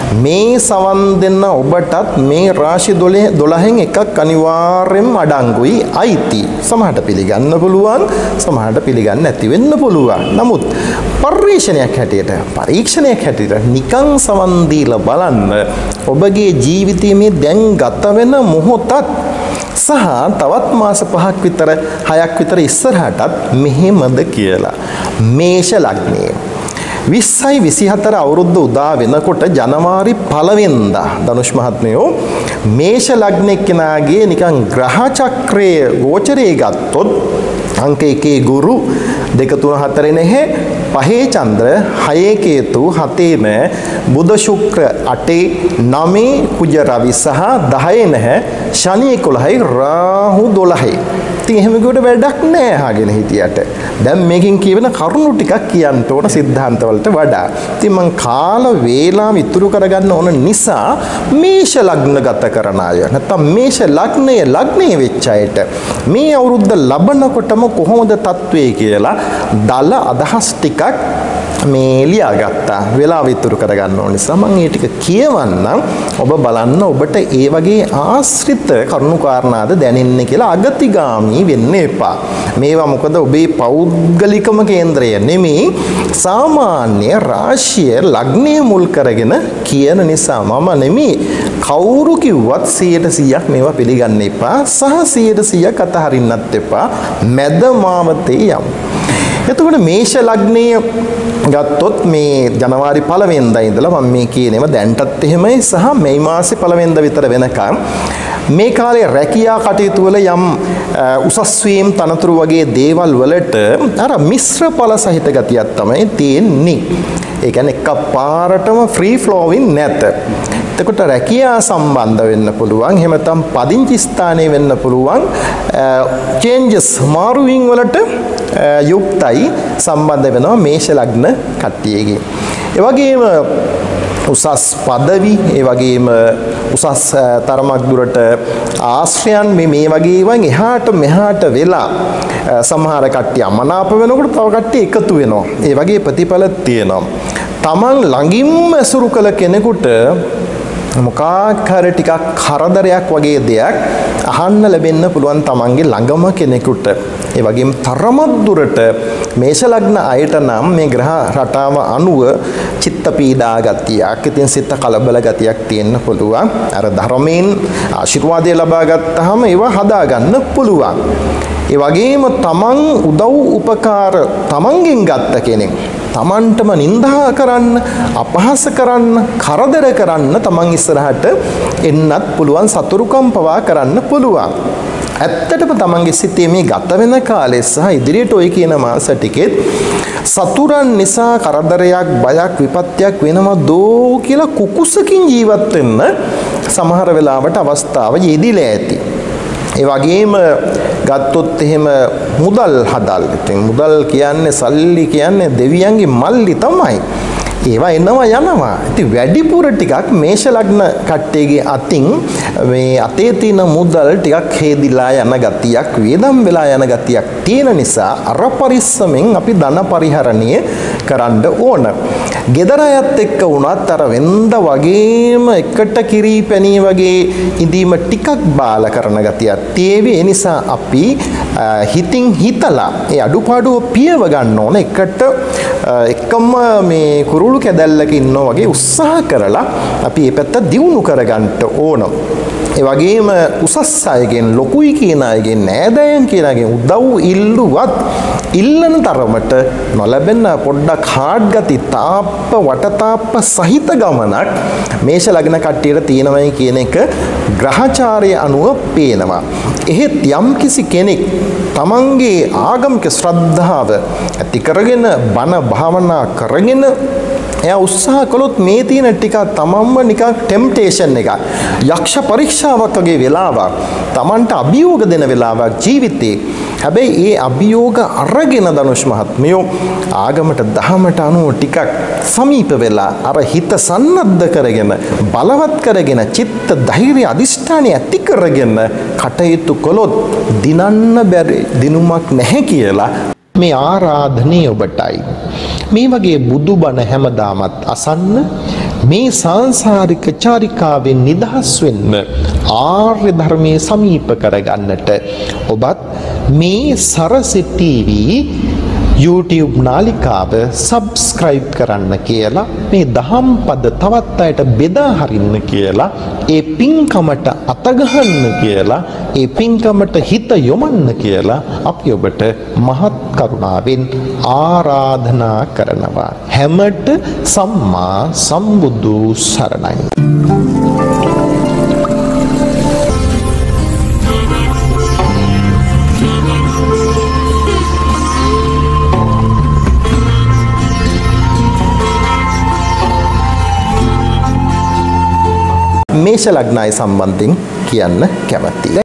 මේ සවන් දෙන්න ඔබටත් මේ රාශි 12න් එකක් අනිවාර්යෙන්ම අඩංගුයි අයිති. සමහරට පිළිගන්න පුළුවන්, සමහරට පිළිගන්න නැති වෙන්න පුළුවන්. නමුත් පරීක්ෂණයක් හැටියට නිකං සවන් දීලා බලන්න ඔබගේ ජීවිතයේ මේ දැන් ගත වෙන මොහොතත් සහ තවත් මාස 5ක් විතර 6ක් විතර ඉස්සරහටත් මෙහෙමද කියලා. මේෂ ලග්නයේ 2024 අවුරුද්ද උදා වෙනකොට ජනවාරි 1 වෙනිදා ධනුෂ් මහත්මයෝ මේෂ ලග්න එක්කෙනාගේ නිකන් ග්‍රහ චක්‍රයේ ගෝචරයේ ගත්තොත් අංක 1 ගුරු 2 3 4 නැහැ 5 චන්ද්‍ර 6 කේතු 7 බුධ ශුක්‍ර 8 9 කුජ රවි සහ 10 නැහැ ශනි 11යි රාහු 12යි. ඉතින් එහෙම කිව්වට වැඩක් නැහැ අහගෙන හිටියට. දැන් මේකෙන් කියවෙන කරුණු ටිකක් කියන්න ඕන સિદ્ધාන්ත වලට වඩා. ඉතින් මං කාල වේලාව ඉතුරු කරගන්න ඕන නිසා මේෂ ලග්න ගත කරන අය නැත්නම් මේෂ ලග්නයේ වෙච්ච අයට මේ අවුරුද්ද ලබනකොටම කොහොමද තත්ත්වය කියලා දල අදහස් ටිකක් මේ ලියාගත්තා. වෙලාව ඉතුරු කරගන්න ඕන නිසා මම මේ ටික කියවන්නම්. ඔබ බලන්න ඔබට ඒ වගේ ආශ්‍රිත කරුණු කාරණාද දැනෙන්නේ කියලා අගතිගාමී වෙන්න එපා. මේවා මොකද ඔබේ පෞද්ගලිකම කේන්ද්‍රය නෙමෙයි සාමාන්‍ය රාශිය ලග්නය මුල් කරගෙන කියන නිසා මම නෙමෙයි කවුරු කිව්වත් 100% මේවා පිළිගන්න එපා සහ 100% අතහරින්නත් එපා. මැද මාවතේ යමු. එතකොට මේෂ ලග්නයේ ගත්තොත් මේ ජනවාරි 1 වෙනිදා ඉඳලා මම මේ කියනේම දැන්ටත් එහෙමයි සහ මේ මාසේ 1 වෙනිදා විතර වෙනකම් මේ කාලේ රැකියා කටයුතු වල යම් උසස් වීම් තනතුරු වගේ දේවල් වලට අර මිශ්‍ර ඵල සහිත ගතියක් තමයි තියෙන්නේ. ඒ කියන්නේ එකපාරටම ෆ්‍රී ෆ්ලෝවින් නැත. එතකොට රැකියා සම්බන්ධ වෙන්න පුළුවන්. එහෙම නැත්නම් පදිංචි ස්ථානයේ වෙන්න පුළුවන්. චේන්ජස් මාරුවීම් වලට යුක්තයි සම්බන්ධ වෙනවා මේෂ ලග්න කට්ටියගේ. ඒ වගේම උසස් පදවි, ඒ වගේම උසස් තරමක් දුරට ආශ්‍රයන් මේ වගේ වන් එහාට මෙහාට වෙලා සමහර කට්ටිය අමනාප වෙනකොට තව කට්ටිය එකතු වෙනවා. ඒ වගේ ප්‍රතිඵල තියෙනවා. Taman ළඟින්ම ඇසුරු කළ කෙනෙකුට මොකක් හරි ටිකක් කරදරයක් වගේ දෙයක් අහන්න ලැබෙන්න පුළුවන් තමන්ගේ ළඟම කෙනෙකුට. ඒ වගේම තරමක් දුරට මේෂ ලග්න අයට නම් මේ ග්‍රහ රටාව අනුව චිත්ත පීඩා ගතියක්, ඉතින් සිත කලබල ගතියක් තියෙන්න පුළුවන්. අර ධර්මයෙන් ආශිර්වාදය ලබා ගත්තාම ඒවා හදා ගන්න පුළුවන්. ඒ වගේම තමන් උදව් උපකාර තමන්ගෙන් ගත්ත කෙනෙක් තමන්ටම නිඳා කරන්න, අපහාස කරන්න, කරදර කරන්න තමන් ඉස්සරහට එන්නත් පුළුවන්, සතුරුකම් පවා කරන්න පුළුවන්. ඇත්තටම තමන්ගේ සිතේ මේ ගත වෙන කාලය සහ ඉදිරියට ඔය කියන මාස ටිකෙත් සතුරන් නිසා කරදරයක්, බයක්, විපත්තියක් වෙනවා දෝ කියලා කුකුසකින් ජීවත් වෙන්න සමහර වෙලාවට අවස්ථාව යෙදිලා ඇති. ඒ වගේම ගත්තොත් එහෙම මුදල් හදල්. ඉතින් මුදල් කියන්නේ සල්ලි කියන්නේ දෙවියන්ගේ මල්ලි තමයි. ඒවා එනවා යනවා. ඉතින් වැඩිපුර ටිකක් මේෂ ලග්න කට්ටියගේ අතින් මේ අතේ තියෙන මුදල් ටිකක් හේදිලා යන ගතියක්, වේදම් වෙලා යන ගතියක් තියෙන නිසා අර පරිස්සමෙන් අපි ධන පරිහරණය කරන්න ඕන. ගෙදර අයත් එක්ක වුණත් අර වෙන්ද වගේම එකට කිරී පැණී වගේ ඉදීම ටිකක් බාල කරන ගතියක් තියෙවි. ඒ නිසා අපි හිතින් හිතලා ඒ අඩුපාඩුව පියව ගන්න ඕන. එකට එකම මේ කුරුළු කැදැල්ලක ඉන්නවා වගේ උත්සාහ කරලා අපි මේ පැත්ත දියුණු කරගන්න ඕන. ඒ වගේම උසස් අයගෙන්, ලොකුයි කියන අයගෙන්, නෑදෑයන් කියන අයගෙන් උදව් ඉල්ලුවත් ඉල්ලන තරමට නොලැබෙන පොඩ්ඩක් හાર્ඩ් ගති තාප්ප වටතාප්ප සහිත ගමනක් මේෂ ලග්න කට්ටියට තියෙනවයි කියන එක ග්‍රහචාරය අනුව පේනවා. එහෙත් යම්කිසි කෙනෙක් තමන්ගේ ආගමික ශ්‍රද්ධාව ඇති කරගෙන බණ භාවනා කරගෙන එයා උත්සාහ කළොත් මේ තියෙන ටික තමන්ම නිකන් ටෙම්ප්ටේෂන් එකක්, යක්ෂ පරීක්ෂාවක් වගේ වෙලාවක්, තමන්ට අභියෝග දෙන වෙලාවක් ජීවිතේ. හැබැයි ඒ අභියෝග අරගෙන ධනුෂ් මහත්මයෝ ආගමට දහමට අනුව ටිකක් සමීප වෙලා අර හිත සන්නද්ධ කරගෙන, බලවත් කරගෙන, චිත්ත ධෛර්ය අධිෂ්ඨානය ඇති කරගෙන කටයුතු කළොත් දිනන්න බැරි දිනුමක් නැහැ කියලා මේ ආරාධනය ඔබටයි. මේ වගේ බුදුබණ හැමදාමත් අසන්න, මේ සංසාරික චාරිකාවෙන් නිදහස් වෙන්න ආර්ය ධර්මයේ සමීප කරගන්නට ඔබත් මේ සරසි TV YouTube නාලිකාව subscribe කරන්න කියලා මේ දහම් පද තවත් අයට බෙදා හරින්න කියලා ඒ පින්කමට අතගහන්න කියලා ඒ පින්කමට හිත යොමන්න කියලා අපි ඔබට මහත් කරුණාවෙන් ආරාධනා කරනවා. හැමට සම්මා සම්බුදු සරණයි. මේෂ ලග්නයි සම්බන්ධයෙන් කියන්න කැමැතියි.